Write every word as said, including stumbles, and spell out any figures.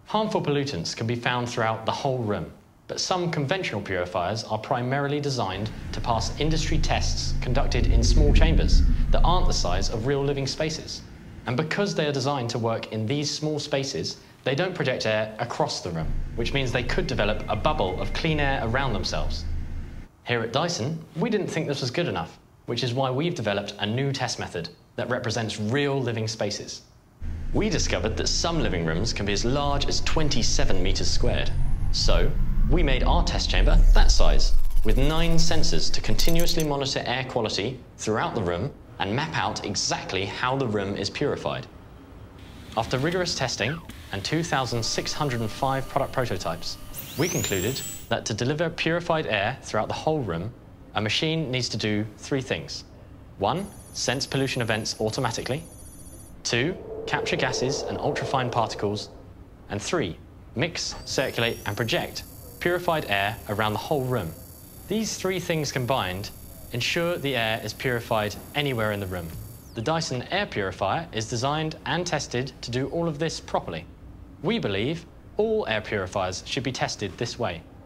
Harmful pollutants can be found throughout the whole room, but some conventional purifiers are primarily designed to pass industry tests conducted in small chambers that aren't the size of real living spaces. And because they are designed to work in these small spaces, they don't project air across the room, which means they could develop a bubble of clean air around themselves. Here at Dyson, we didn't think this was good enough, which is why we've developed a new test method that represents real living spaces. We discovered that some living rooms can be as large as twenty-seven meters squared. So, we made our test chamber that size, with nine sensors to continuously monitor air quality throughout the room and map out exactly how the room is purified. After rigorous testing and two thousand six hundred five product prototypes, we concluded that to deliver purified air throughout the whole room, a machine needs to do three things. One, sense pollution events automatically. Two, capture gases and ultrafine particles. And three, mix, circulate and project purified air around the whole room. These three things combined ensure the air is purified anywhere in the room. The Dyson Air Purifier is designed and tested to do all of this properly. We believe all air purifiers should be tested this way.